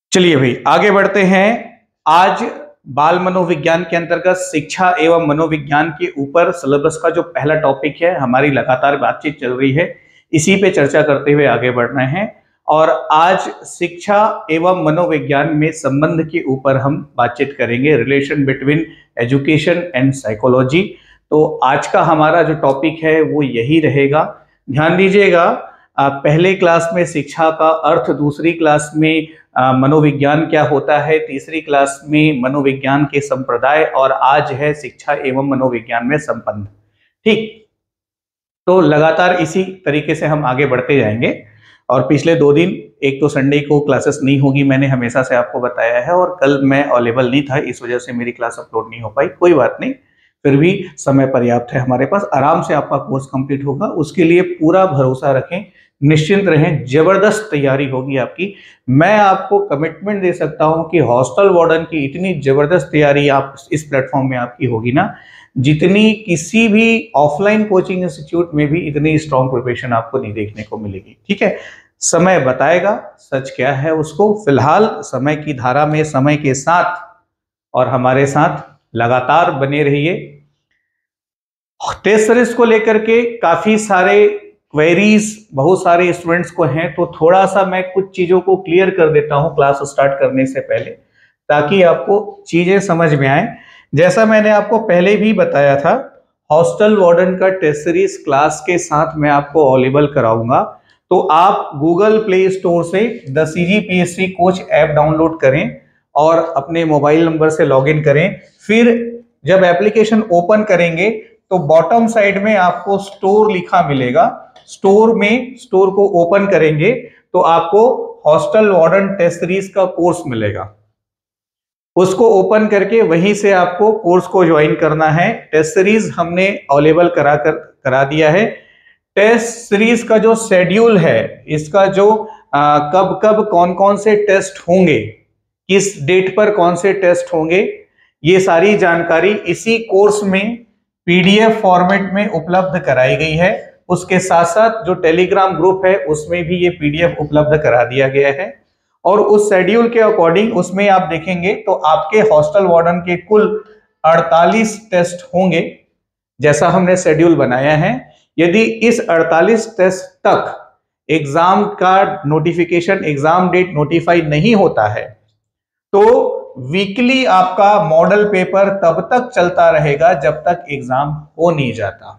चलिए भाई आगे बढ़ते हैं। आज बाल मनोविज्ञान के अंतर्गत शिक्षा एवं मनोविज्ञान के ऊपर सिलेबस का जो पहला टॉपिक है, हमारी लगातार बातचीत चल रही है, इसी पे चर्चा करते हुए आगे बढ़ रहे हैं। और आज शिक्षा एवं मनोविज्ञान में संबंध के ऊपर हम बातचीत करेंगे, relation between education and psychology. तो आज का हमारा जो टॉपिक है वो यही रहेगा। ध्यान दीजिएगा, पहले क्लास में शिक्षा का अर्थ, दूसरी क्लास में मनोविज्ञान क्या होता है, तीसरी क्लास में मनोविज्ञान के संप्रदाय, और आज है शिक्षा एवं मनोविज्ञान में संबंध। ठीक, तो लगातार इसी तरीके से हम आगे बढ़ते जाएंगे। और पिछले 2 दिन, एक तो संडे को क्लासेस नहीं होगी, मैंने हमेशा से आपको बताया है, और कल मैं अवेलेबल नहीं था, इस वजह से मेरी क्लास अपलोड नहीं हो पाई। कोई बात नहीं, फिर भी समय पर्याप्त है हमारे पास, आराम से आपका कोर्स कंप्लीट होगा। उसके लिए पूरा भरोसा रखें, निश्चिंत रहें, जबरदस्त तैयारी होगी आपकी। मैं आपको कमिटमेंट दे सकता हूं कि हॉस्टल वार्डन की इतनी जबरदस्त तैयारी आप इस प्लेटफॉर्म में आपकी होगी ना, जितनी किसी भी ऑफलाइन कोचिंग इंस्टीट्यूट में भी इतनी स्ट्रॉन्ग प्रिपरेशन आपको नहीं देखने को मिलेगी। ठीक है, समय बताएगा सच क्या है उसको। फिलहाल समय की धारा में समय के साथ और हमारे साथ लगातार बने रहिए। टेस्ट सीरीज को लेकर के काफी सारे क्वेरीज बहुत सारे स्टूडेंट्स को हैं, तो थोड़ा सा मैं कुछ चीजों को क्लियर कर देता हूं क्लास स्टार्ट करने से पहले, ताकि आपको चीजें समझ में आए। जैसा मैंने आपको पहले भी बताया था, हॉस्टल वार्डन का टेस्ट सीरीज क्लास के साथ मैं आपको अवेलेबल कराऊंगा। तो आप गूगल प्ले स्टोर से the CGPSC coach app download करें और अपने मोबाइल नंबर से लॉगिन करें। फिर जब एप्लीकेशन ओपन करेंगे तो बॉटम साइड में आपको स्टोर लिखा मिलेगा। स्टोर को ओपन करेंगे तो आपको हॉस्टल वार्डन टेस्ट सीरीज का कोर्स मिलेगा। उसको ओपन करके वहीं से आपको कोर्स को ज्वाइन करना है। टेस्ट सीरीज हमने अवेलेबल करा दिया है। टेस्ट सीरीज का जो शेड्यूल है, इसका जो कब कब कौन कौन से टेस्ट होंगे, किस डेट पर कौन से टेस्ट होंगे, ये सारी जानकारी इसी कोर्स में PDF फॉर्मेट में उपलब्ध कराई गई है। उसके साथ साथ जो टेलीग्राम ग्रुप है उसमें भी ये PDF उपलब्ध करा दिया गया है। और उस शेड्यूल के अकॉर्डिंग उसमें आप देखेंगे तो आपके हॉस्टल वार्डन के कुल 48 टेस्ट होंगे, जैसा हमने शेड्यूल बनाया है। यदि इस 48 टेस्ट तक एग्जाम का नोटिफिकेशन, एग्जाम डेट नोटिफाई नहीं होता है, तो वीकली आपका मॉडल पेपर तब तक चलता रहेगा जब तक एग्जाम हो नहीं जाता।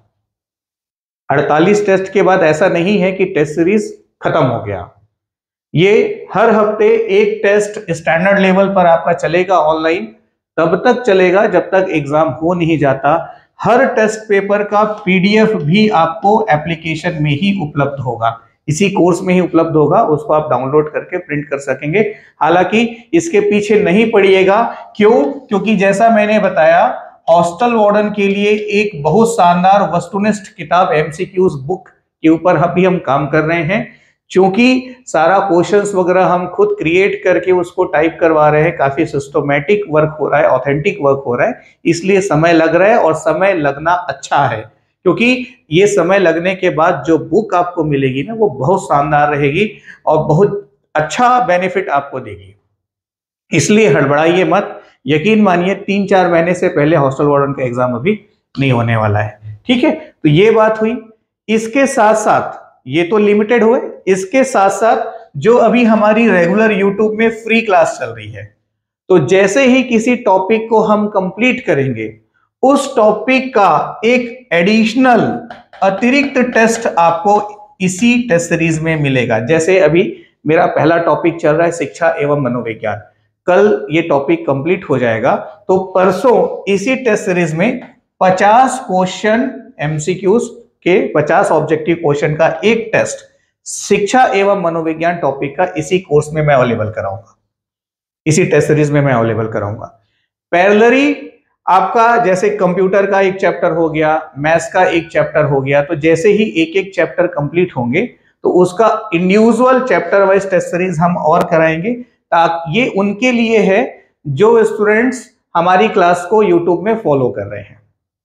48 टेस्ट के बाद ऐसा नहीं है कि टेस्ट सीरीज खत्म हो गया। ये हर हफ्ते एक टेस्ट स्टैंडर्ड लेवल पर आपका चलेगा ऑनलाइन, तब तक चलेगा जब तक एग्जाम हो नहीं जाता। हर टेस्ट पेपर का PDF भी आपको एप्लीकेशन में ही उपलब्ध होगा, इसी कोर्स में ही उपलब्ध होगा। उसको आप डाउनलोड करके प्रिंट कर सकेंगे। हालांकि इसके पीछे नहीं पड़िएगा, क्यों? क्योंकि जैसा मैंने बताया, हॉस्टल वार्डन के लिए एक बहुत शानदार वस्तुनिष्ठ किताब MCQs बुक के ऊपर अभी हम काम कर रहे हैं। क्योंकि सारा क्वेश्चंस वगैरह हम खुद क्रिएट करके उसको टाइप करवा रहे हैं, काफी सिस्टमैटिक वर्क हो रहा है, ऑथेंटिक वर्क हो रहा है, इसलिए समय लग रहा है। और समय लगना अच्छा है, क्योंकि ये समय लगने के बाद जो बुक आपको मिलेगी ना, वो बहुत शानदार रहेगी और बहुत अच्छा बेनिफिट आपको देगी। इसलिए हड़बड़ाइए मत। यकीन मानिए 3-4 महीने से पहले हॉस्टल वार्डन का एग्जाम अभी नहीं होने वाला है। ठीक है, तो ये बात हुई। इसके साथ साथ, ये तो लिमिटेड हुए, इसके साथ साथ जो अभी हमारी रेगुलर YouTube में फ्री क्लास चल रही है, तो जैसे ही किसी टॉपिक को हम कंप्लीट करेंगे, उस टॉपिक का एक एडिशनल अतिरिक्त टेस्ट आपको इसी टेस्ट सीरीज में मिलेगा। जैसे अभी मेरा पहला टॉपिक चल रहा है शिक्षा एवं मनोविज्ञान, कल ये टॉपिक कंप्लीट हो जाएगा, तो परसों इसी टेस्ट सीरीज में 50 क्वेश्चन MCQs के 50 ऑब्जेक्टिव क्वेश्चन का एक टेस्ट शिक्षा एवं मनोविज्ञान टॉपिक का इसी कोर्स में मैं अवेलेबल कराऊंगा, इसी टेस्ट सीरीज में मैं अवेलेबल कराऊंगा। पैरेलली आपका जैसे कंप्यूटर का एक चैप्टर हो गया, मैथ्स का एक चैप्टर हो गया, तो जैसे ही एक एक चैप्टर कंप्लीट होंगे तो उसका individual chapter wise test series हम और कराएंगे, ताकि ये उनके लिए है जो स्टूडेंट्स हमारी क्लास को YouTube में फॉलो कर रहे हैं।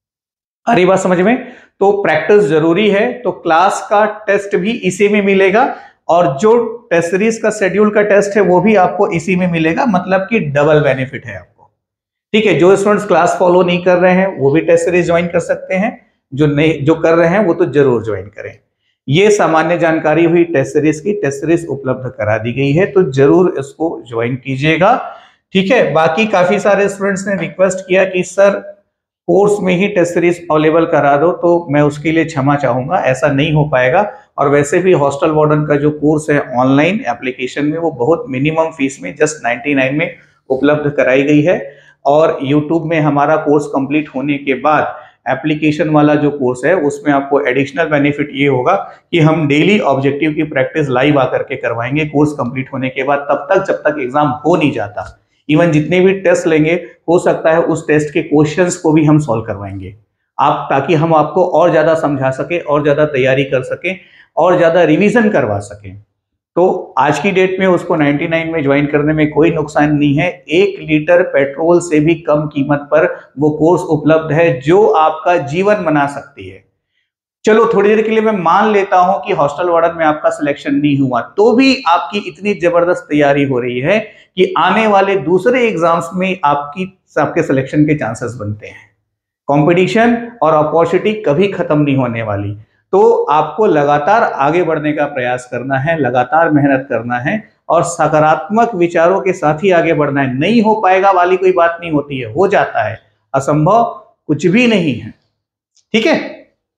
आ रही बात समझ में? तो प्रैक्टिस जरूरी है, तो क्लास का टेस्ट भी इसी में मिलेगा और जो टेस्ट सीरीज का शेड्यूल का टेस्ट है वो भी आपको इसी में मिलेगा, मतलब कि डबल बेनिफिट है आपको। ठीक है, जो स्टूडेंट्स क्लास फॉलो नहीं कर रहे हैं वो भी टेस्ट सीरीज ज्वाइन कर सकते हैं, जो कर रहे हैं वो तो जरूर ज्वाइन करें। ये सामान्य जानकारी हुई टेस्ट सीरीज की, टेस्ट सीरीज उपलब्ध करा दी गई है तो जरूर इसको ज्वाइन कीजिएगा। ठीक है, बाकी काफी सारे स्टूडेंट्स ने रिक्वेस्ट किया कि सर कोर्स में ही टेस्ट सीरीज अवेलेबल करा दो, तो मैं उसके लिए क्षमा चाहूंगा, ऐसा नहीं हो पाएगा। और वैसे भी हॉस्टल वार्डन का जो कोर्स है ऑनलाइन एप्लीकेशन में वो बहुत मिनिमम फीस में जस्ट 99 में उपलब्ध कराई गई है। और यूट्यूब में हमारा कोर्स कंप्लीट होने के बाद एप्लीकेशन वाला जो कोर्स है उसमें आपको एडिशनल बेनिफिट ये होगा कि हम डेली ऑब्जेक्टिव की प्रैक्टिस लाइव आकर के करवाएंगे कोर्स कंप्लीट होने के बाद, तब तक जब तक एग्जाम हो नहीं जाता। इवन जितने भी टेस्ट लेंगे हो सकता है उस टेस्ट के क्वेश्चंस को भी हम सॉल्व करवाएंगे आप, ताकि हम आपको और ज्यादा समझा सके, और ज्यादा तैयारी कर सके, और ज्यादा रिवीजन करवा सके। तो आज की डेट में उसको 99 में ज्वाइन करने में कोई नुकसान नहीं है। 1 लीटर पेट्रोल से भी कम कीमत पर वो कोर्स उपलब्ध है जो आपका जीवन बना सकती है। चलो थोड़ी देर के लिए मैं मान लेता हूं कि हॉस्टल वार्डन में आपका सिलेक्शन नहीं हुआ, तो भी आपकी इतनी जबरदस्त तैयारी हो रही है कि आने वाले दूसरे एग्जाम्स में आपके सिलेक्शन के चांसेस बनते हैं। कंपटीशन और अपॉर्चुनिटी कभी खत्म नहीं होने वाली, तो आपको लगातार आगे बढ़ने का प्रयास करना है, लगातार मेहनत करना है और सकारात्मक विचारों के साथ ही आगे बढ़ना है। नहीं हो पाएगा वाली कोई बात नहीं होती है, हो जाता है, असंभव कुछ भी नहीं है। ठीक है,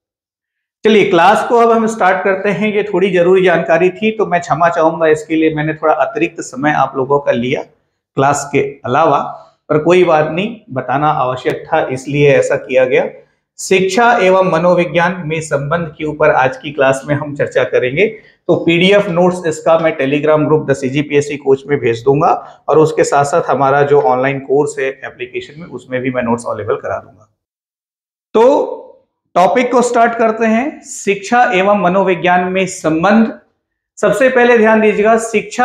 चलिए क्लास को अब हम स्टार्ट करते हैं। ये थोड़ी जरूरी जानकारी थी तो मैं क्षमा चाहूंगा, इसके लिए मैंने थोड़ा अतिरिक्त समय आप लोगों का लिया क्लास के अलावा, पर कोई बात नहीं, बताना आवश्यक था इसलिए ऐसा किया गया। शिक्षा एवं मनोविज्ञान में संबंध के ऊपर आज की क्लास में हम चर्चा करेंगे। तो पीडीएफ नोट्स इसका मैं Telegram group the CGPSC coach में भेज दूंगा, और उसके साथ साथ हमारा जो ऑनलाइन कोर्स है एप्लीकेशन में उसमें भी मैं नोट्स अवेलेबल करा दूंगा। तो टॉपिक को स्टार्ट करते हैं, शिक्षा एवं मनोविज्ञान में संबंध। सबसे पहले ध्यान दीजिएगा, शिक्षा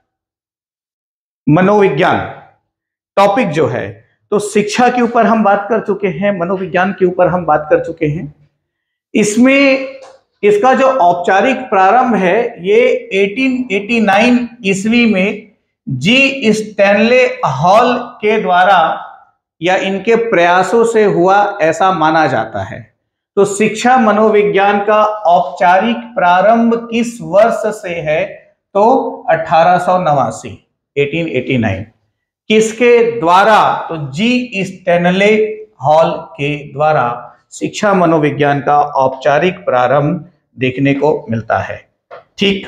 मनोविज्ञान टॉपिक जो है, तो शिक्षा के ऊपर हम बात कर चुके हैं, मनोविज्ञान के ऊपर हम बात कर चुके हैं। इसमें इसका जो औपचारिक प्रारंभ है ये 1889 ईस्वी में जी स्टैनले हॉल के द्वारा या इनके प्रयासों से हुआ, ऐसा माना जाता है। तो शिक्षा मनोविज्ञान का औपचारिक प्रारंभ किस वर्ष से है? तो 1889, 1889। किसके द्वारा? तो जी स्टैनले हॉल के द्वारा शिक्षा मनोविज्ञान का औपचारिक प्रारंभ देखने को मिलता है। ठीक,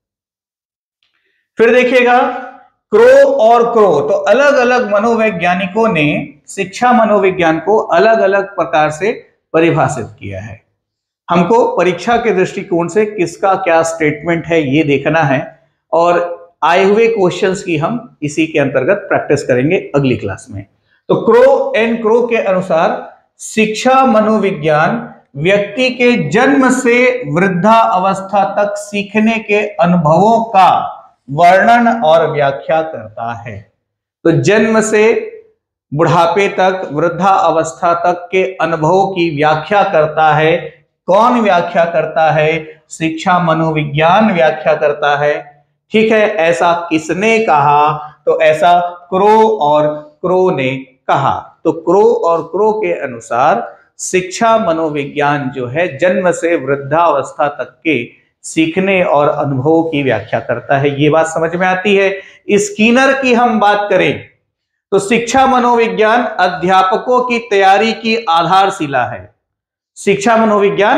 फिर देखिएगा क्रो और क्रो, तो अलग अलग मनोवैज्ञानिकों ने शिक्षा मनोविज्ञान को अलग अलग प्रकार से परिभाषित किया है। हमको परीक्षा के दृष्टिकोण से किसका क्या स्टेटमेंट है ये देखना है, और आए हुए क्वेश्चंस की हम इसी के अंतर्गत प्रैक्टिस करेंगे अगली क्लास में। तो क्रो एंड क्रो के अनुसार शिक्षा मनोविज्ञान व्यक्ति के जन्म से वृद्धा अवस्था तक सीखने के अनुभवों का वर्णन और व्याख्या करता है। तो जन्म से बुढ़ापे तक, वृद्धा अवस्था तक के अनुभवों की व्याख्या करता है। कौन व्याख्या करता है? शिक्षा मनोविज्ञान व्याख्या करता है। ठीक है, ऐसा किसने कहा? तो ऐसा क्रो और क्रो ने कहा। तो क्रो और क्रो के अनुसार शिक्षा मनोविज्ञान जो है जन्म से वृद्धावस्था तक के सीखने और अनुभवों की व्याख्या करता है। ये बात समझ में आती है। स्किनर की हम बात करें तो शिक्षा मनोविज्ञान अध्यापकों की तैयारी की आधारशिला है। शिक्षा मनोविज्ञान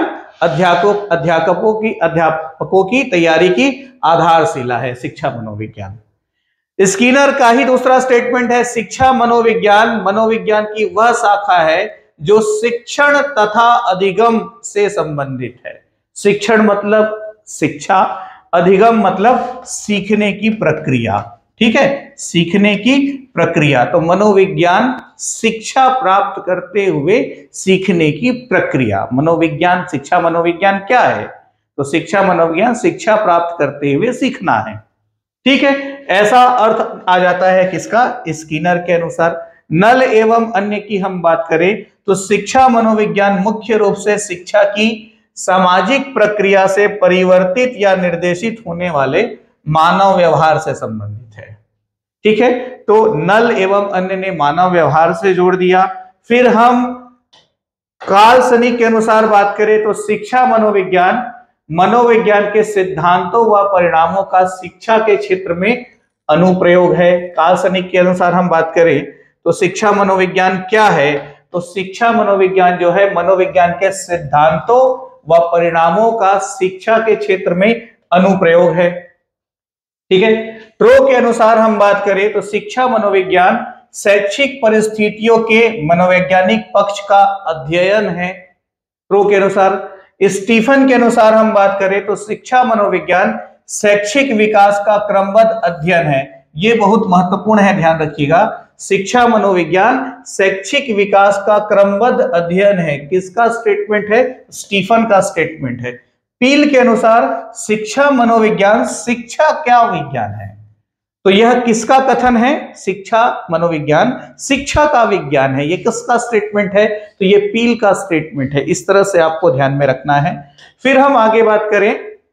अध्यापकों की तैयारी की आधारशिला है शिक्षा मनोविज्ञान। स्किनर का ही दूसरा स्टेटमेंट है, शिक्षा मनोविज्ञान की वह शाखा है जो शिक्षण तथा अधिगम से संबंधित है। शिक्षण मतलब शिक्षा, अधिगम मतलब सीखने की प्रक्रिया। ठीक है, सीखने की प्रक्रिया। तो मनोविज्ञान शिक्षा प्राप्त करते हुए सीखने की प्रक्रिया। मनोविज्ञान, शिक्षा मनोविज्ञान क्या है? तो शिक्षा मनोविज्ञान शिक्षा प्राप्त करते हुए सीखना है। ठीक है, ऐसा अर्थ आ जाता है किसका? स्किनर के अनुसार। नल एवं अन्य की हम बात करें तो शिक्षा मनोविज्ञान मुख्य रूप से शिक्षा की सामाजिक प्रक्रिया से परिवर्तित या निर्देशित होने वाले मानव व्यवहार से संबंधित है। ठीक है, तो नल एवं अन्य ने मानव व्यवहार से जोड़ दिया। फिर हम कार्ल सनिक के अनुसार बात करें तो शिक्षा मनोविज्ञान मनोविज्ञान के सिद्धांतों व परिणामों का शिक्षा के क्षेत्र में अनुप्रयोग है। कार्ल सनिक के अनुसार हम बात करें तो शिक्षा मनोविज्ञान क्या है, तो शिक्षा मनोविज्ञान जो है मनोविज्ञान के सिद्धांतों व परिणामों का शिक्षा के क्षेत्र में अनुप्रयोग है। ठीक है, ट्रो के अनुसार हम बात करें तो शिक्षा मनोविज्ञान शैक्षिक परिस्थितियों के मनोवैज्ञानिक पक्ष का अध्ययन है। ट्रो के अनुसार। स्टीफन के अनुसार हम बात करें तो शिक्षा मनोविज्ञान शैक्षिक विकास का क्रमबद्ध अध्ययन है। ये बहुत महत्वपूर्ण है, ध्यान रखिएगा। शिक्षा मनोविज्ञान शैक्षिक विकास का क्रमबद्ध अध्ययन है। किसका स्टेटमेंट है? स्टीफन का स्टेटमेंट है। पील के अनुसार शिक्षा मनोविज्ञान शिक्षा क्या विज्ञान है, तो यह किसका कथन है? शिक्षा मनोविज्ञान शिक्षा का विज्ञान है। ये किसका स्टेटमेंट है? तो ये पील का स्टेटमेंट है। इस तरह से आपको ध्यान में रखना है। फिर हम आगे बात करें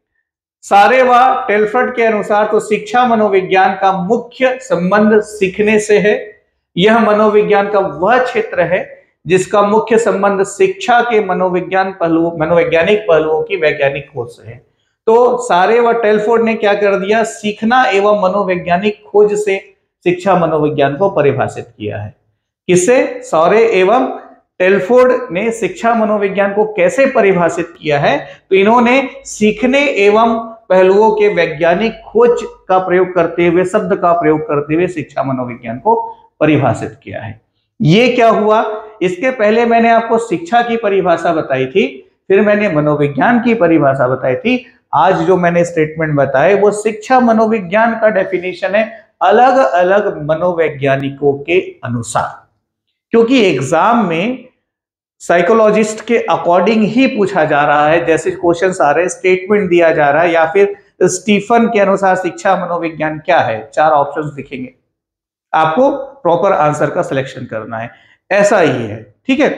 सारे व टेलफर्ड के अनुसार तो शिक्षा मनोविज्ञान का मुख्य संबंध सीखने से है। यह मनोविज्ञान का वह क्षेत्र है जिसका मुख्य संबंध शिक्षा के मनोवैज्ञानिक पहलुओं की वैज्ञानिक खोज से है। तो सारे व टेलफोर्ड ने क्या कर दिया? सीखना एवं मनोवैज्ञानिक खोज से शिक्षा मनोविज्ञान को परिभाषित किया है। किससे? सारे एवं टेलफोर्ड ने शिक्षा मनोविज्ञान को कैसे परिभाषित किया है? तो इन्होंने सीखने एवं पहलुओं के वैज्ञानिक खोज का प्रयोग करते हुए, शब्द का प्रयोग करते हुए शिक्षा मनोविज्ञान को परिभाषित किया है। ये क्या हुआ? इसके पहले मैंने आपको शिक्षा की परिभाषा बताई थी, फिर मैंने मनोविज्ञान की परिभाषा बताई थी। आज जो मैंने स्टेटमेंट बताए वो शिक्षा मनोविज्ञान का डेफिनेशन है अलग अलग मनोवैज्ञानिकों के अनुसार, क्योंकि एग्जाम में साइकोलॉजिस्ट के अकॉर्डिंग ही पूछा जा रहा है। जैसे क्वेश्चंस आ रहे हैं, स्टेटमेंट दिया जा रहा है, या फिर स्टीफन के अनुसार शिक्षा मनोविज्ञान क्या है, 4 ऑप्शंस दिखेंगे, आपको प्रॉपर आंसर का सिलेक्शन करना है। ऐसा ही है। ठीक है,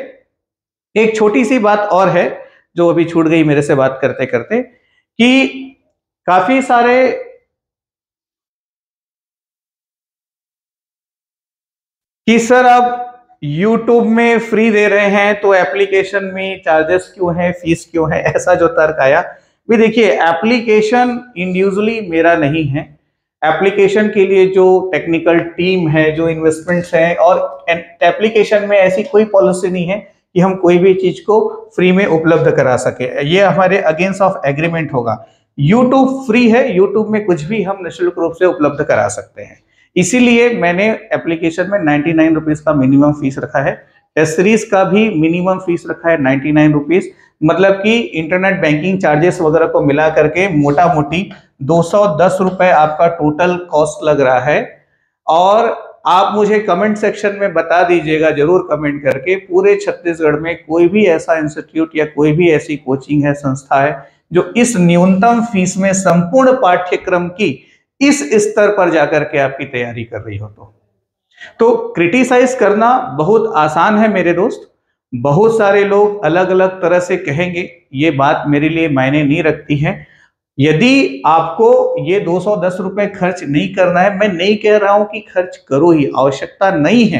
एक छोटी सी बात और है जो अभी छूट गई मेरे से बात करते करते, कि काफी सारे कि सर आप YouTube में फ्री दे रहे हैं तो एप्लीकेशन में चार्जेस क्यों हैं, फीस क्यों है, ऐसा जो तर्क आया। भी देखिए, एप्लीकेशन इंडिविजुअली मेरा नहीं है। एप्लीकेशन के लिए जो टेक्निकल टीम है, जो इन्वेस्टमेंट्स हैं, और एप्लीकेशन में ऐसी कोई पॉलिसी नहीं है कि हम कोई भी चीज को फ्री में उपलब्ध करा सके। ये हमारे अगेंस्ट ऑफ एग्रीमेंट होगा। यूट्यूब फ्री है, यूट्यूब में कुछ भी हम निःशुल्क रूप से उपलब्ध करा सकते हैं। इसीलिए मैंने एप्लीकेशन में 99 रुपीज का मिनिमम फीस रखा है। टेस्ट सीरीज का भी मिनिमम फीस रखा है 99 रुपीज। मतलब कि इंटरनेट बैंकिंग चार्जेस वगैरह को मिला करके मोटा मोटी 210 रुपए आपका टोटल कॉस्ट लग रहा है। और आप मुझे कमेंट सेक्शन में बता दीजिएगा जरूर कमेंट करके, पूरे छत्तीसगढ़ में कोई भी ऐसा इंस्टीट्यूट या कोई भी ऐसी कोचिंग है, संस्था है, जो इस न्यूनतम फीस में संपूर्ण पाठ्यक्रम की इस स्तर पर जाकर के आपकी तैयारी कर रही हो। तो क्रिटिसाइज करना बहुत आसान है मेरे दोस्त। बहुत सारे लोग अलग अलग तरह से कहेंगे, ये बात मेरे लिए मायने नहीं रखती है। यदि आपको ये 210 रुपए खर्च नहीं करना है, मैं नहीं कह रहा हूं कि खर्च करो ही, आवश्यकता नहीं है।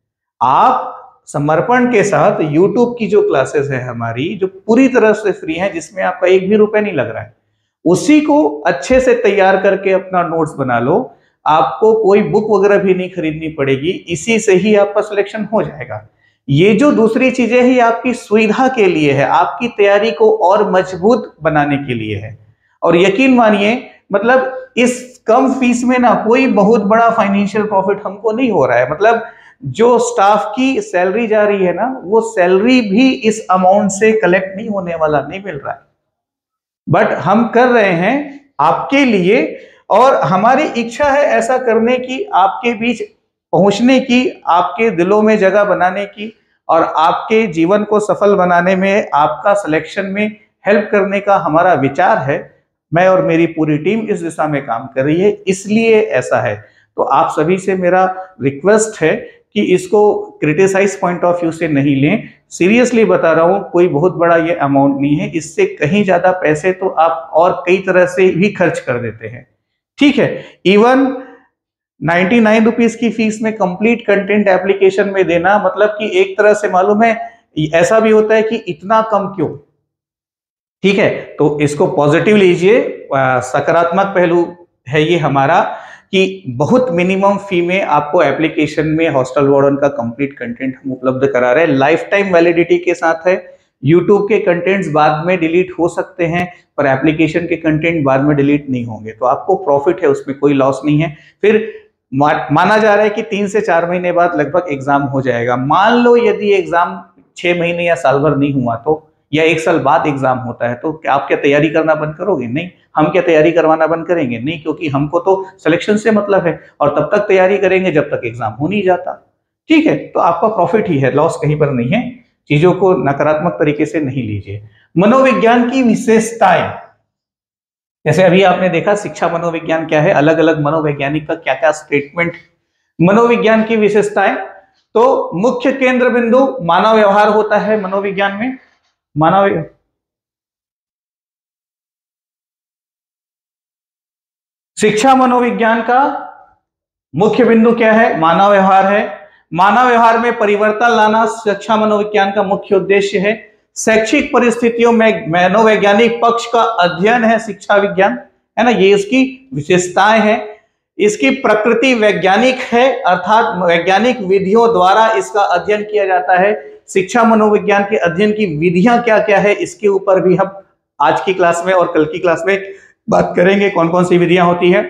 आप समर्पण के साथ YouTube की जो क्लासेस है हमारी, जो पूरी तरह से फ्री है, जिसमें आपका 1 भी रुपए नहीं लग रहा है, उसी को अच्छे से तैयार करके अपना नोट्स बना लो। आपको कोई बुक वगैरह भी नहीं खरीदनी पड़ेगी, इसी से ही आपका सिलेक्शन हो जाएगा। ये जो दूसरी चीजें ही आपकी सुविधा के लिए है, आपकी तैयारी को और मजबूत बनाने के लिए है। और यकीन मानिए, मतलब इस कम फीस में ना कोई बहुत बड़ा फाइनेंशियल प्रॉफिट हमको नहीं हो रहा है। मतलब जो स्टाफ की सैलरी जा रही है ना, वो सैलरी भी इस अमाउंट से कलेक्ट नहीं होने वाला, नहीं मिल रहा है। बट हम कर रहे हैं आपके लिए, और हमारी इच्छा है ऐसा करने की, आपके बीच पहुंचने की, आपके दिलों में जगह बनाने की, और आपके जीवन को सफल बनाने में, आपका सिलेक्शन में हेल्प करने का हमारा विचार है। मैं और मेरी पूरी टीम इस दिशा में काम कर रही है, इसलिए ऐसा है। तो आप सभी से मेरा रिक्वेस्ट है कि इसको क्रिटिसाइज पॉइंट ऑफ व्यू से नहीं लें, सीरियसली बता रहा हूं, कोई बहुत बड़ा ये अमाउंट नहीं है, इससे कहीं ज्यादा पैसे तो आप और कई तरह से भी खर्च कर देते हैं, ठीक है। इवन 99 रुपीज की फीस में कंप्लीट कंटेंट एप्लीकेशन में देना, मतलब कि एक तरह से मालूम है ऐसा भी होता है कि इतना कम क्यों, ठीक है। तो इसको पॉजिटिव लीजिए, सकारात्मक पहलू है ये हमारा कि बहुत मिनिमम फी में आपको एप्लीकेशन में हॉस्टल वार्डन का कंप्लीट कंटेंट हम उपलब्ध करा रहे हैं, लाइफ टाइम वैलिडिटी के साथ है। यूट्यूब के कंटेंट्स बाद में डिलीट हो सकते हैं, पर एप्लीकेशन के कंटेंट बाद में डिलीट नहीं होंगे, तो आपको प्रॉफिट है, उसमें कोई लॉस नहीं है। फिर माना जा रहा है कि 3 से 4 महीने बाद लगभग एग्जाम हो जाएगा। मान लो यदि एग्जाम 6 महीने या साल भर नहीं हुआ तो, या 1 साल बाद एग्जाम होता है, तो आप क्या तैयारी करना बंद करोगे? नहीं। हम क्या तैयारी करवाना बंद करेंगे? नहीं, क्योंकि हमको तो सिलेक्शन से मतलब है, और तब तक तैयारी करेंगे जब तक एग्जाम हो नहीं जाता, ठीक है। तो आपका प्रॉफिट ही है, लॉस कहीं पर नहीं है। चीजों को नकारात्मक तरीके से नहीं लीजिए। मनोविज्ञान की विशेषताएं, जैसे अभी आपने देखा शिक्षा मनोविज्ञान क्या है, अलग अलग मनोवैज्ञानिक का क्या क्या स्टेटमेंट। मनोविज्ञान की विशेषताएं, तो मुख्य केंद्र बिंदु मानव व्यवहार होता है मनोविज्ञान में। शिक्षा मनोविज्ञान का मुख्य बिंदु क्या है? मानव व्यवहार है। मानव व्यवहार में परिवर्तन लाना शिक्षा मनोविज्ञान का मुख्य उद्देश्य है। शैक्षिक परिस्थितियों में मनोवैज्ञानिक पक्ष का अध्ययन है शिक्षा विज्ञान, है ना, ये इसकी विशेषताएं हैं। इसकी प्रकृति वैज्ञानिक है, अर्थात वैज्ञानिक विधियों द्वारा इसका अध्ययन किया जाता है। शिक्षा मनोविज्ञान के अध्ययन की विधियां क्या क्या है, इसके ऊपर भी हम आज की क्लास में और कल की क्लास में बात करेंगे, कौन कौन सी विधियां होती है।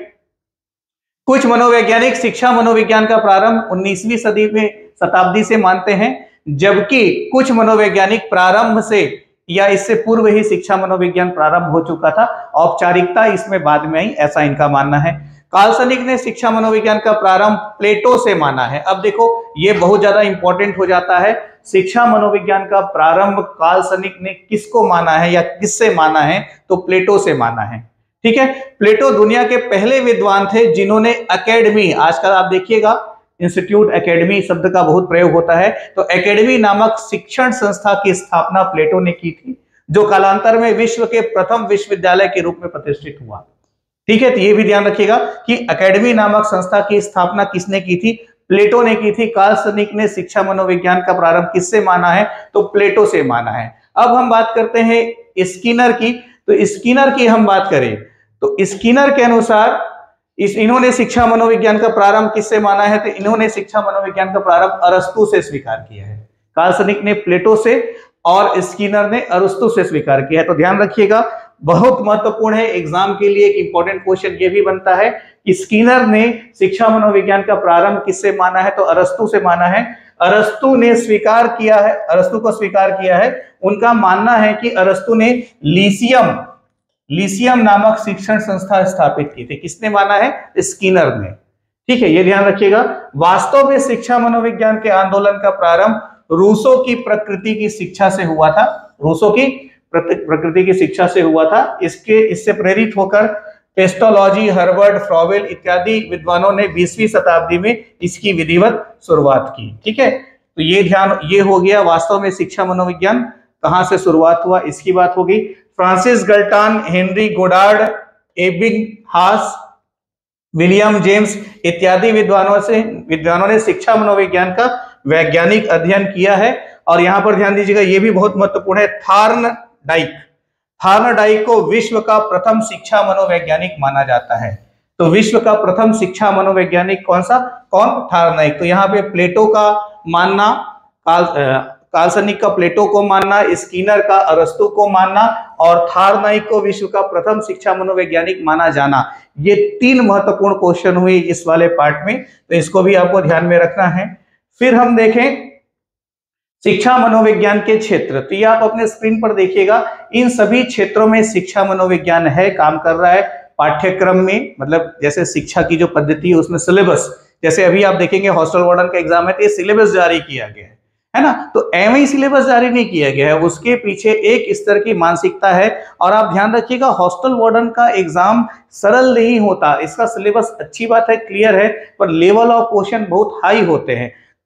कुछ मनोवैज्ञानिक शिक्षा मनोविज्ञान का प्रारंभ 19वीं शताब्दी से मानते हैं, जबकि कुछ मनोवैज्ञानिक प्रारंभ से या इससे पूर्व ही शिक्षा मनोविज्ञान प्रारंभ हो चुका था, औपचारिकता इसमें बाद में आई, ऐसा इनका मानना है। काल्सनिक ने शिक्षा मनोविज्ञान का प्रारंभ प्लेटो से माना है। अब देखो ये बहुत ज्यादा इंपॉर्टेंट हो जाता है, शिक्षा मनोविज्ञान का प्रारंभ काल्सनिक ने किसको माना है या किससे माना है? तो प्लेटो से माना है, ठीक है। प्लेटो दुनिया के पहले विद्वान थे जिन्होंने एकेडमी, आजकल आप देखिएगा इंस्टीट्यूट एकेडमी शब्द का बहुत प्रयोग होता है, तो एकेडमी नामक शिक्षण संस्था की स्थापना प्लेटो ने की थी, जो कालांतर में विश्व के प्रथम विश्वविद्यालय के रूप में प्रतिष्ठित हुआ, ठीक है। तो ये भी ध्यान रखिएगा कि एकेडमी नामक संस्था की स्थापना किसने की थी? प्लेटो ने की थी। काल्सनिक ने शिक्षा मनोविज्ञान का प्रारंभ किससे माना है? तो प्लेटो से माना है। अब हम बात करते हैं स्किनर की, तो स्किनर की हम बात करें तो स्किनर के अनुसार इन्होंने शिक्षा मनोविज्ञान का प्रारंभ किससे माना है? तो इन्होंने शिक्षा मनोविज्ञान का प्रारंभ अरस्तु से स्वीकार किया है। काल्सनिक ने प्लेटो से और स्किनर ने अरस्तु से स्वीकार किया है। तो ध्यान रखिएगा, बहुत महत्वपूर्ण है, एग्जाम के लिए एक इंपॉर्टेंट क्वेश्चन ये भी बनता है कि स्किनर ने शिक्षा मनोविज्ञान का प्रारंभ किससे माना है? तो अरस्तु से माना है। अरस्तु ने स्वीकार किया है, अरस्तु को स्वीकार किया है। उनका मानना है कि अरस्तु ने लीसियम नामक शिक्षण संस्था स्थापित की थी। किसने माना है? स्किनर ने, ठीक है, ये ध्यान रखिएगा। वास्तव में शिक्षा मनोविज्ञान के आंदोलन का प्रारंभ रूसो की प्रकृति की शिक्षा से हुआ था। रूसो की प्रकृति की शिक्षा से हुआ था। इससे प्रेरित होकर पेस्टोलॉजी, हर्बर्ट, फ्रॉवेल इत्यादि विद्वानों ने 20वीं शताब्दी में इसकी विधिवत शुरुआत की, ठीक है। तो ये हो गया वास्तव में शिक्षा मनोविज्ञान कहां से शुरुआत हुआ, इसकी बात होगी। Francis Galton, Henry Goddard, Ebbinghaus, William James इत्यादि विद्वानों ने शिक्षा मनोविज्ञान का वैज्ञानिक अध्ययन किया है। और यहां पर ध्यान दीजिएगा, यह भी बहुत महत्वपूर्ण है, थॉर्नडाइक को विश्व का प्रथम शिक्षा मनोवैज्ञानिक माना जाता है। तो विश्व का प्रथम शिक्षा मनोवैज्ञानिक कौन? थॉर्नडाइक। तो यहाँ पे प्लेटो का मानना, काल्सनिक का प्लेटो को मानना, स्किनर का अरस्तु को मानना और थॉर्नडाइक को विश्व का प्रथम शिक्षा मनोवैज्ञानिक माना जाना, ये 3 महत्वपूर्ण क्वेश्चन हुए इस वाले पार्ट में, तो इसको भी आपको ध्यान में रखना है। फिर हम देखें शिक्षा मनोविज्ञान के क्षेत्र, तो ये आप अपने स्क्रीन पर देखिएगा, इन सभी क्षेत्रों में शिक्षा मनोविज्ञान है, काम कर रहा है। पाठ्यक्रम में, मतलब जैसे शिक्षा की जो पद्धति है उसमें सिलेबस, जैसे अभी आप देखेंगे हॉस्टल वार्डन का एग्जाम है तो ये सिलेबस जारी किया गया है ना, तो एवं ही सिलेबस जारी नहीं किया गया है, उसके पीछे एक स्तर की मानसिकता है। और आप ध्यान रखिएगा, हॉस्टल वार्डन का एग्जाम सरल नहीं होता, इसका सिलेबस अच्छी बात है, क्लियर है, पर लेवल ऑफ क्वेश्चन बहुत हाई होते हैं।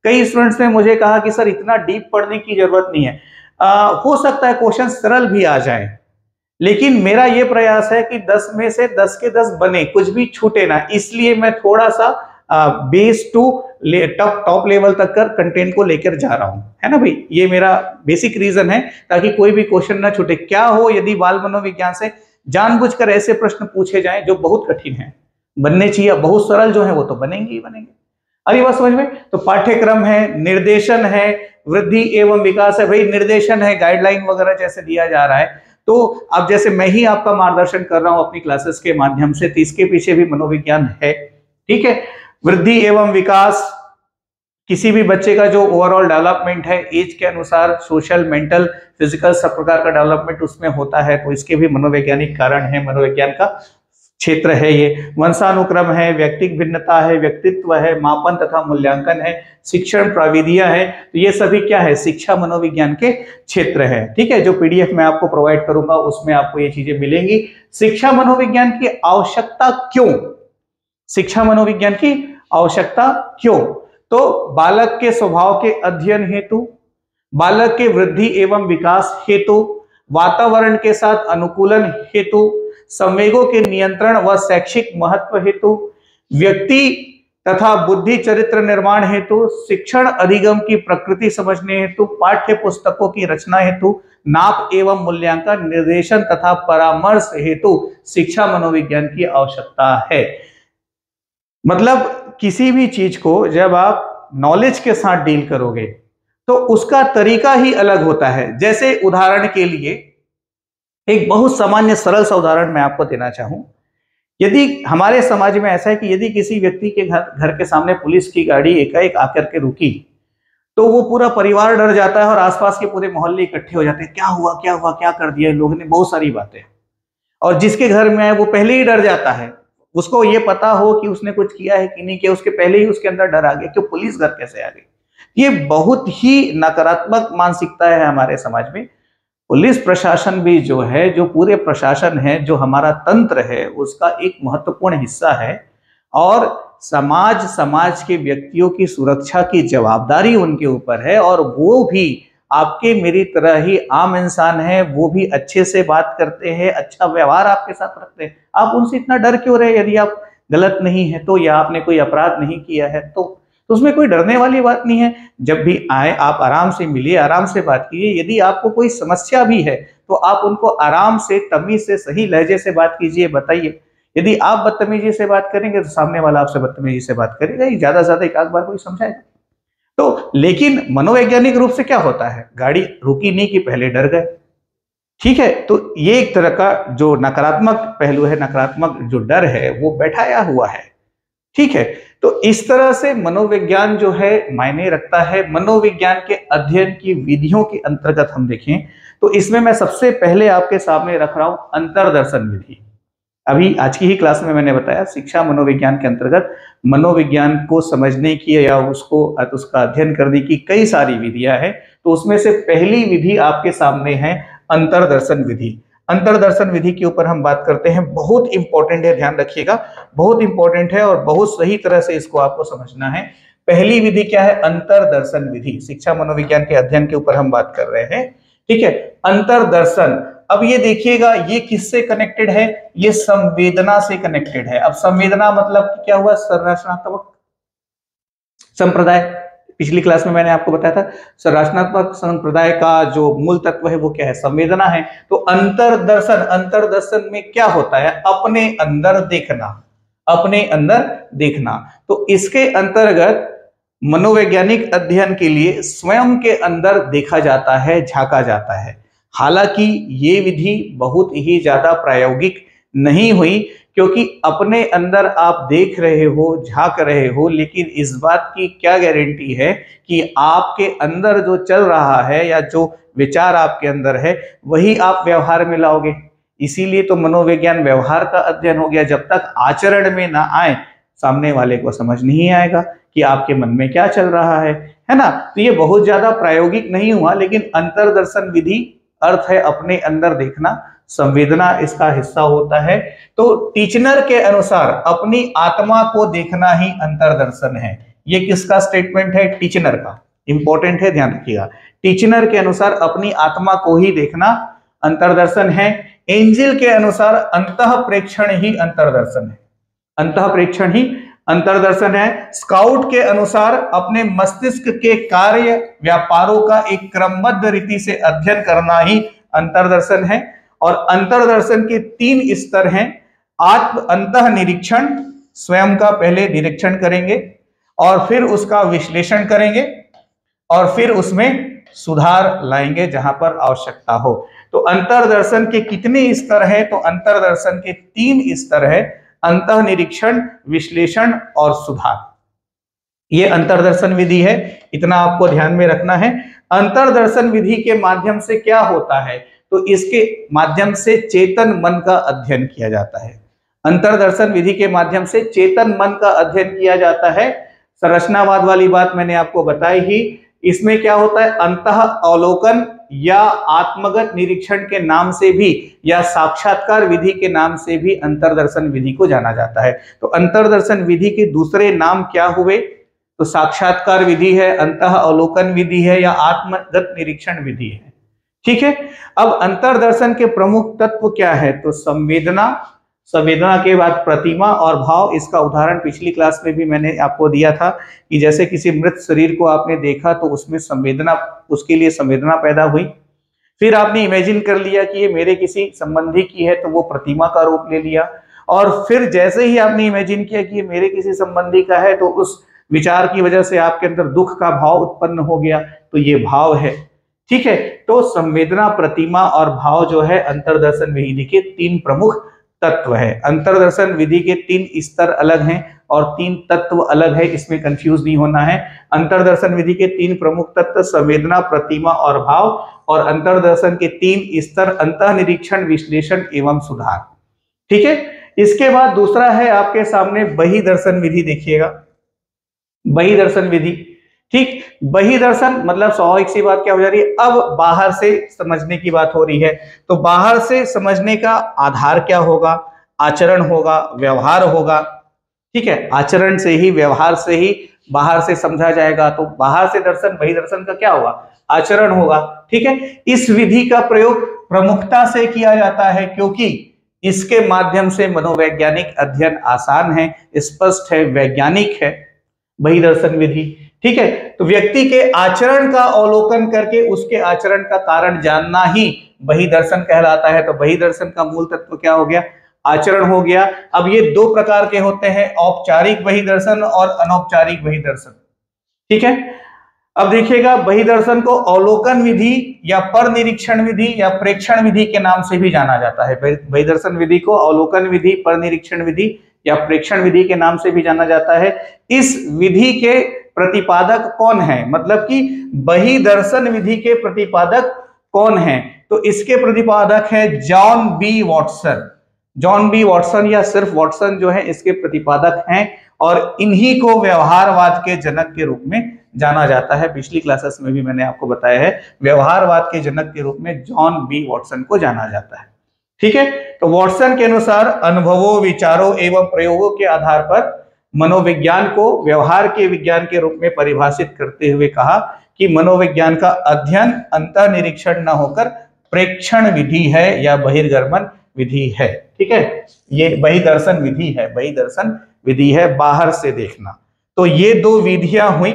कई स्टूडेंट्स ने मुझे कहा कि सर इतना डीप पढ़ने की जरूरत नहीं है। हो सकता है क्वेश्चन सरल भी आ जाए, लेकिन मेरा यह प्रयास है कि 10 में से 10 के 10 बने, कुछ भी छूटे ना। इसलिए मैं थोड़ा सा बेस टू टॉप लेवल तक कर कंटेंट को लेकर जा रहा हूं, है ना भाई। ये मेरा बेसिक रीजन है, ताकि कोई भी क्वेश्चन ना छूटे। क्या हो यदि बाल मनोविज्ञान से जानबूझकर ऐसे प्रश्न पूछे जाएं जो बहुत कठिन है, बनने चाहिए, बहुत सरल जो है वो तो बनेंगे ही बनेंगे। अभी बात समझ में। तो पाठ्यक्रम है, निर्देशन है, वृद्धि एवं विकास है। भाई निर्देशन है, गाइडलाइन वगैरह जैसे दिया जा रहा है, तो अब जैसे मैं ही आपका मार्गदर्शन कर रहा हूं अपनी क्लासेस के माध्यम से, तो इसके पीछे भी मनोविज्ञान है, ठीक है। वृद्धि एवं विकास, किसी भी बच्चे का जो ओवरऑल डेवलपमेंट है एज के अनुसार, सोशल, मेंटल, फिजिकल, सब प्रकार का डेवलपमेंट उसमें होता है, तो इसके भी मनोवैज्ञानिक कारण है, मनोविज्ञान का क्षेत्र है ये। वंशानुक्रम है, व्यक्तिक भिन्नता है, व्यक्तित्व है, मापन तथा मूल्यांकन है, शिक्षण प्रविधियां है, तो ये सभी क्या है, शिक्षा मनोविज्ञान के क्षेत्र है, ठीक है। जो पीडीएफ मैं आपको प्रोवाइड करूंगा उसमें आपको ये चीजें मिलेंगी। शिक्षा मनोविज्ञान की आवश्यकता क्यों, शिक्षा मनोविज्ञान की आवश्यकता क्यों? तो बालक के स्वभाव के अध्ययन हेतु, बालक के वृद्धि एवं विकास हेतु, वातावरण के साथ अनुकूलन हेतु, संवेगों के नियंत्रण व शैक्षिक महत्व हेतु, व्यक्ति तथा बुद्धि चरित्र निर्माण हेतु, शिक्षण अधिगम की प्रकृति समझने हेतु, पाठ्य पुस्तकों की रचना हेतु, नाप एवं मूल्यांकन, निर्देशन तथा परामर्श हेतु शिक्षा मनोविज्ञान की आवश्यकता है। मतलब किसी भी चीज को जब आप नॉलेज के साथ डील करोगे तो उसका तरीका ही अलग होता है। जैसे उदाहरण के लिए एक बहुत सामान्य सरल सा उदाहरण मैं आपको देना चाहूं। यदि हमारे समाज में ऐसा है कि यदि किसी व्यक्ति के घर के सामने पुलिस की गाड़ी एकाएक आकर के रुकी, तो वो पूरा परिवार डर जाता है और आसपास के पूरे मोहल्ले इकट्ठे हो जाते हैं, क्या हुआ क्या हुआ, क्या कर दिया लोगों ने, बहुत सारी बातें। और जिसके घर में आए वो पहले ही डर जाता है, उसको ये पता हो कि उसने कुछ किया है कि नहीं किया, उसके पहले ही उसके अंदर डर आ गया कि पुलिस घर कैसे आ गई। ये बहुत ही नकारात्मक मानसिकता है हमारे समाज में। पुलिस प्रशासन भी जो है, जो पूरे प्रशासन है, जो हमारा तंत्र है, उसका एक महत्वपूर्ण हिस्सा है, और समाज के व्यक्तियों की सुरक्षा की जवाबदारी उनके ऊपर है। और वो भी आपके मेरी तरह ही आम इंसान है, वो भी अच्छे से बात करते हैं, अच्छा व्यवहार आपके साथ रखते हैं। आप उनसे इतना डर क्यों रहे? यदि आप गलत नहीं है तो, या आपने कोई अपराध नहीं किया है तो उसमें कोई डरने वाली बात नहीं है। जब भी आए आप आराम से मिलिए, आराम से बात कीजिए। यदि आपको कोई समस्या भी है तो आप उनको आराम से, तमीज से, सही लहजे से बात कीजिए, बताइए। यदि आप बदतमीजी से बात करेंगे तो सामने वाला आपसे बदतमीजी से बात करेगा, ज्यादा से ज्यादा एक आध बार कोई समझाएगा तो। लेकिन मनोवैज्ञानिक रूप से क्या होता है, गाड़ी रुकी नहीं कि पहले डर गए, ठीक है। तो ये एक तरह का जो नकारात्मक पहलू है, नकारात्मक जो डर है वो बैठाया हुआ है, ठीक है। तो इस तरह से मनोविज्ञान जो है मायने रखता है। मनोविज्ञान के अध्ययन की विधियों के अंतर्गत हम देखें तो इसमें मैं सबसे पहले आपके सामने रख रहा हूं अंतर्दर्शन विधि। अभी आज की ही क्लास में मैंने बताया शिक्षा मनोविज्ञान के अंतर्गत मनोविज्ञान को समझने की या उसका अध्ययन करने की कई सारी विधियां हैं। तो उसमें से पहली विधि आपके सामने है अंतर्दर्शन विधि। अंतर्दर्शन विधि के ऊपर हम बात करते हैं, बहुत इंपॉर्टेंट है, ध्यान रखिएगा, बहुत इंपॉर्टेंट है और बहुत सही तरह से इसको आपको समझना है। पहली विधि क्या है? अंतर्दर्शन विधि। शिक्षा मनोविज्ञान के अध्ययन के ऊपर हम बात कर रहे हैं, ठीक है। अंतर्दर्शन, अब ये देखिएगा ये किससे कनेक्टेड है? ये संवेदना से कनेक्टेड है। अब संवेदना मतलब क्या हुआ? संरचनात्मक संप्रदाय। पिछली क्लास में मैंने आपको बताया था संरचनात्मक संप्रदाय का जो मूल तत्व है वो क्या है? संवेदना है। तो अंतर्दर्शन, अंतर्दर्शन में क्या होता है? अपने अंदर देखना, अपने अंदर देखना। तो इसके अंतर्गत मनोवैज्ञानिक अध्ययन के लिए स्वयं के अंदर देखा जाता है, झांका जाता है। हालांकि ये विधि बहुत ही ज्यादा प्रायोगिक नहीं हुई, क्योंकि अपने अंदर आप देख रहे हो, झांक रहे हो, लेकिन इस बात की क्या गारंटी है कि आपके अंदर जो चल रहा है या जो विचार आपके अंदर है वही आप व्यवहार में लाओगे। इसीलिए तो मनोविज्ञान व्यवहार का अध्ययन हो गया। जब तक आचरण में ना आए सामने वाले को समझ नहीं आएगा कि आपके मन में क्या चल रहा है ना। तो ये बहुत ज्यादा प्रायोगिक नहीं हुआ, लेकिन अंतर्दर्शन विधि अर्थ है अपने अंदर देखना, संवेदना इसका हिस्सा होता है। तो टीचनर के अनुसार अपनी आत्मा को देखना ही अंतर्दर्शन है। ये किसका स्टेटमेंट है? टीचनर का। इंपॉर्टेंट है, ध्यान रखिएगा। टीचनर के अनुसार अपनी आत्मा को ही देखना अंतर्दर्शन है। एंजिल के अनुसार अंतः प्रेक्षण ही अंतर्दर्शन है। अंतः प्रेक्षण ही अंतर्दर्शन है। स्काउट के अनुसार अपने मस्तिष्क के कार्य व्यापारों का एक क्रमबद्ध रीति से अध्ययन करना ही अंतर्दर्शन है। और अंतर्दर्शन के 3 स्तर हैं। आत्म अंतः निरीक्षण, स्वयं का पहले निरीक्षण करेंगे और फिर उसका विश्लेषण करेंगे और फिर उसमें सुधार लाएंगे जहां पर आवश्यकता हो। तो अंतर्दर्शन के कितने स्तर है? तो अंतर्दर्शन के 3 स्तर है। अंतः निरीक्षण, विश्लेषण और सुधार। ये अंतर्दर्शन विधि है, इतना आपको ध्यान में रखना है। अंतर्दर्शन विधि के माध्यम से क्या होता है? तो इसके माध्यम से चेतन मन का अध्ययन किया जाता है। अंतर्दर्शन विधि के माध्यम से चेतन मन का अध्ययन किया जाता है। संरचनावाद वाली बात मैंने आपको बताई ही। इसमें क्या होता है? अंतः अवलोकन या आत्मगत निरीक्षण के नाम से भी या साक्षात्कार विधि के नाम से भी अंतर्दर्शन विधि को जाना जाता है। तो अंतर्दर्शन विधि के दूसरे नाम क्या हुए? तो साक्षात्कार विधि है, अंतः अवलोकन विधि है या आत्मगत निरीक्षण विधि है। ठीक है। अब अंतर्दर्शन के प्रमुख तत्व क्या है? तो संवेदना, संवेदना के बाद प्रतिमा और भाव। इसका उदाहरण पिछली क्लास में भी मैंने आपको दिया था कि जैसे किसी मृत शरीर को आपने देखा तो उसमें संवेदना, उसके लिए संवेदना पैदा हुई। फिर आपने इमेजिन कर लिया कि ये मेरे किसी संबंधी की है तो वो प्रतिमा का रूप ले लिया। और फिर जैसे ही आपने इमेजिन किया कि ये मेरे किसी संबंधी का है तो उस विचार की वजह से आपके अंदर दुख का भाव उत्पन्न हो गया, तो ये भाव है। ठीक है। तो संवेदना, प्रतिमा और भाव जो है अंतर्दर्शन विधि के 3 प्रमुख तत्व है। अंतर्दर्शन विधि के 3 स्तर अलग हैं और 3 तत्व अलग है, इसमें कंफ्यूज नहीं होना है। अंतर्दर्शन विधि के 3 प्रमुख तत्व संवेदना, प्रतिमा और भाव, और अंतर्दर्शन के 3 स्तर अंतः निरीक्षण, विश्लेषण एवं सुधार। ठीक है। इसके बाद दूसरा है आपके सामने बहिर्दर्शन विधि। देखिएगा, बहिर्दर्शन विधि। ठीक, बहिर्दर्शन मतलब स्वाभाविक सी बात क्या हो जा रही है? अब बाहर से समझने की बात हो रही है। तो बाहर से समझने का आधार क्या होगा? आचरण होगा, व्यवहार होगा। ठीक है, आचरण से ही, व्यवहार से ही बाहर से समझा जाएगा। तो बाहर से दर्शन, बहिर्दर्शन का क्या होगा? आचरण होगा। ठीक है। इस विधि का प्रयोग प्रमुखता से किया जाता है क्योंकि इसके माध्यम से मनोवैज्ञानिक अध्ययन आसान है, स्पष्ट है, वैज्ञानिक है बहिर्दर्शन विधि। ठीक है। तो व्यक्ति के आचरण का अवलोकन करके उसके आचरण का कारण जानना ही बहिर्दर्शन कहलाता है। तो बहिर्दर्शन का मूल तत्व क्या हो गया? आचरण हो गया। अब ये 2 प्रकार के होते हैं, औपचारिक बहिर्दर्शन और अनौपचारिक बहिर्दर्शन। ठीक है। अब देखिएगा, बहिर्दर्शन को अवलोकन विधि या पर निरीक्षण विधि या प्रेक्षण विधि के नाम से भी जाना जाता है। बहिर्दर्शन विधि को अवलोकन विधि, पर निरीक्षण विधि या प्रेक्षण विधि के नाम से भी जाना जाता है। इस विधि के प्रतिपादक कौन है? मतलब कि बहिर्दर्शन विधि के प्रतिपादक कौन है? तो इसके प्रतिपादक है John B Watson. John B Watson या सिर्फ वॉटसन जो है इसके प्रतिपादक हैं और इन्हीं को व्यवहारवाद के जनक के रूप में जाना जाता है। पिछली क्लासेस में भी मैंने आपको बताया है, व्यवहारवाद के जनक के रूप में जॉन बी वॉटसन को जाना जाता है। ठीक है। तो वॉटसन के अनुसार अनुभवों, विचारों एवं प्रयोगों के आधार पर मनोविज्ञान को व्यवहार के विज्ञान के रूप में परिभाषित करते हुए कहा कि मनोविज्ञान का अध्ययन अंतः निरीक्षण न होकर प्रेक्षण विधि है या बहिर्गमन विधि है। ठीक है। ये बहिर्दर्शन विधि है, बहिर्दर्शन विधि है, बाहर से देखना। तो ये 2 विधियां हुई।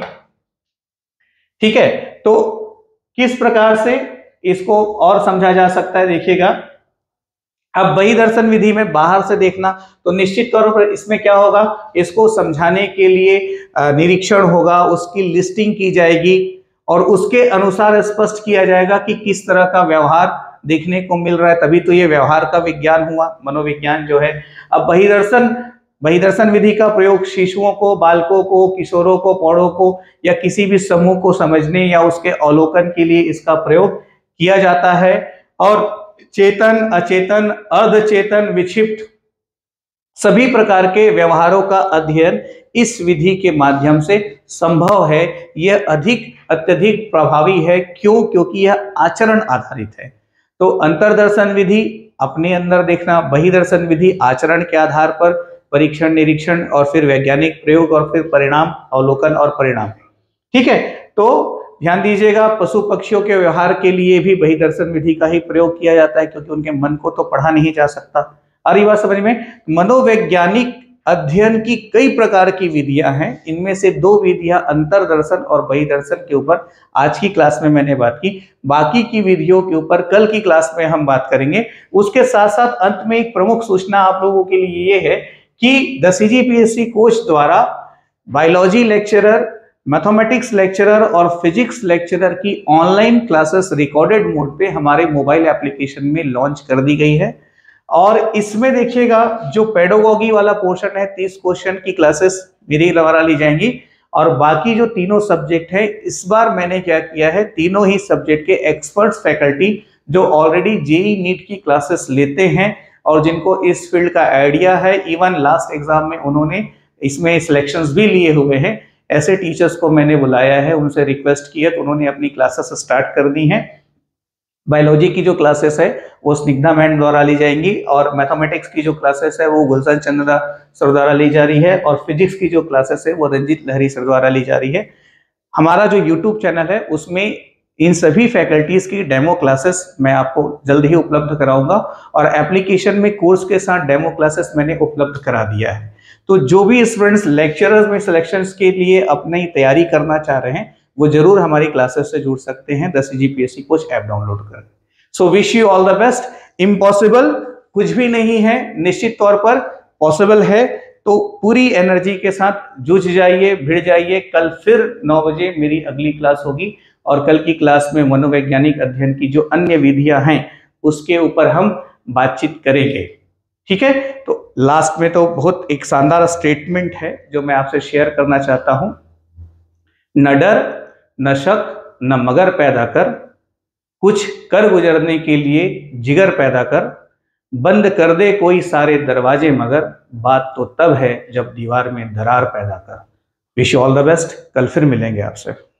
ठीक है। तो किस प्रकार से इसको और समझा जा सकता है? देखिएगा, अब बहिर्दर्शन विधि में बाहर से देखना, तो निश्चित तौर पर इसमें क्या होगा? इसको समझाने के लिए निरीक्षण होगा, उसकी लिस्टिंग की जाएगी और उसके अनुसार स्पष्ट किया जाएगा कि किस तरह का व्यवहार देखने को मिल रहा है। तभी तो ये व्यवहार का विज्ञान हुआ, मनोविज्ञान जो है। अब बहिर्दर्शन विधि का प्रयोग शिशुओं को, बालकों को, किशोरों को, प्रौढ़ों को या किसी भी समूह को समझने या उसके अवलोकन के लिए इसका प्रयोग किया जाता है। और चेतन, अचेतन, अर्धचेतन, विक्षिप्त सभी प्रकार के व्यवहारों का अध्ययन इस विधि के माध्यम से संभव है। यह अत्यधिक प्रभावी है। क्यों? क्योंकि यह आचरण आधारित है। तो अंतर्दर्शन विधि अपने अंदर देखना, बहिर्दर्शन विधि आचरण के आधार पर, परीक्षण निरीक्षण और फिर वैज्ञानिक प्रयोग और फिर परिणाम, अवलोकन और परिणाम। ठीक है, तो ध्यान दीजिएगा, पशु पक्षियों के व्यवहार के लिए भी बहिर्दर्शन विधि का ही प्रयोग किया जाता है, क्योंकि उनके मन को तो पढ़ा नहीं जा सकता। आ रही बात समझ में? मनोवैज्ञानिक अध्ययन की कई प्रकार की विधियां हैं, इनमें से 2 विधियां अंतर्दर्शन और बहिर्दर्शन के ऊपर आज की क्लास में मैंने बात की। बाकी की विधियों के ऊपर कल की क्लास में हम बात करेंगे। उसके साथ साथ अंत में एक प्रमुख सूचना आप लोगों के लिए ये है कि द CGPSC कोच द्वारा बायोलॉजी लेक्चरर, मैथमेटिक्स लेक्चरर और फिजिक्स लेक्चरर की ऑनलाइन क्लासेस रिकॉर्डेड मोड पे हमारे मोबाइल एप्लीकेशन में लॉन्च कर दी गई है। और इसमें देखिएगा, जो पेडागोगी वाला पोर्शन है, 30 क्वेश्चन की क्लासेस मेरे द्वारा ली जाएंगी, और बाकी जो तीनों सब्जेक्ट है, इस बार मैंने क्या किया है, तीनों ही सब्जेक्ट के एक्सपर्ट्स फैकल्टी जो ऑलरेडी जेईई नीट की क्लासेस लेते हैं और जिनको इस फील्ड का आइडिया है, इवन लास्ट एग्जाम में उन्होंने इसमें सिलेक्शंस भी लिए हुए हैं, ऐसे टीचर्स को मैंने बुलाया है, उनसे रिक्वेस्ट की है, तो उन्होंने अपनी क्लासेस स्टार्ट कर दी हैं। बायोलॉजी की जो क्लासेस है वो स्निग्धा मैम द्वारा ली जाएंगी, और मैथमेटिक्स की जो क्लासेस है वो गुलशन चंद्रा सर द्वारा ली जा रही है, और फिजिक्स की जो क्लासेस है वो रंजीत लहरी सर द्वारा ली जा रही है। हमारा जो यूट्यूब चैनल है उसमें इन सभी फैकल्टीज की डेमो क्लासेस मैं आपको जल्द ही उपलब्ध कराऊंगा, और एप्लीकेशन में कोर्स के साथ डेमो क्लासेस मैंने उपलब्ध करा दिया है। तो जो भी स्टूडेंट्स लेक्चरर्स में सिलेक्शंस के लिए अपनी तैयारी करना चाह रहे हैं, वो जरूर हमारी क्लासेस से जुड़ सकते हैं the CGPSC coach app download कर। So wish you all the best. Impossible कुछ भी नहीं है, निश्चित तौर पर पॉसिबल है, तो पूरी एनर्जी के साथ जुझ जाइए, भिड़ जाइए। कल फिर 9 बजे मेरी अगली क्लास होगी, और कल की क्लास में मनोवैज्ञानिक अध्ययन की जो अन्य विधियां हैं उसके ऊपर हम बातचीत करेंगे। ठीक है, तो लास्ट में तो बहुत एक शानदार स्टेटमेंट है जो मैं आपसे शेयर करना चाहता हूं। न डर न शक न मगर पैदा कर, कुछ कर गुजरने के लिए जिगर पैदा कर, बंद कर दे कोई सारे दरवाजे मगर बात तो तब है जब दीवार में दरार पैदा कर। Wish you all the best. कल फिर मिलेंगे आपसे।